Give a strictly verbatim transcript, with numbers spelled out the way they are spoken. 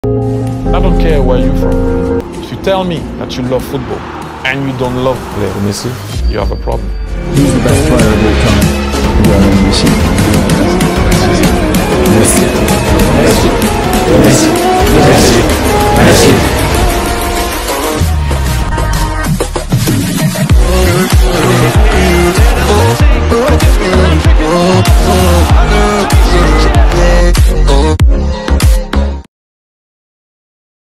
I don't care where you're from. If you tell me that you love football and you don't love Messi, you have a problem. He's the best.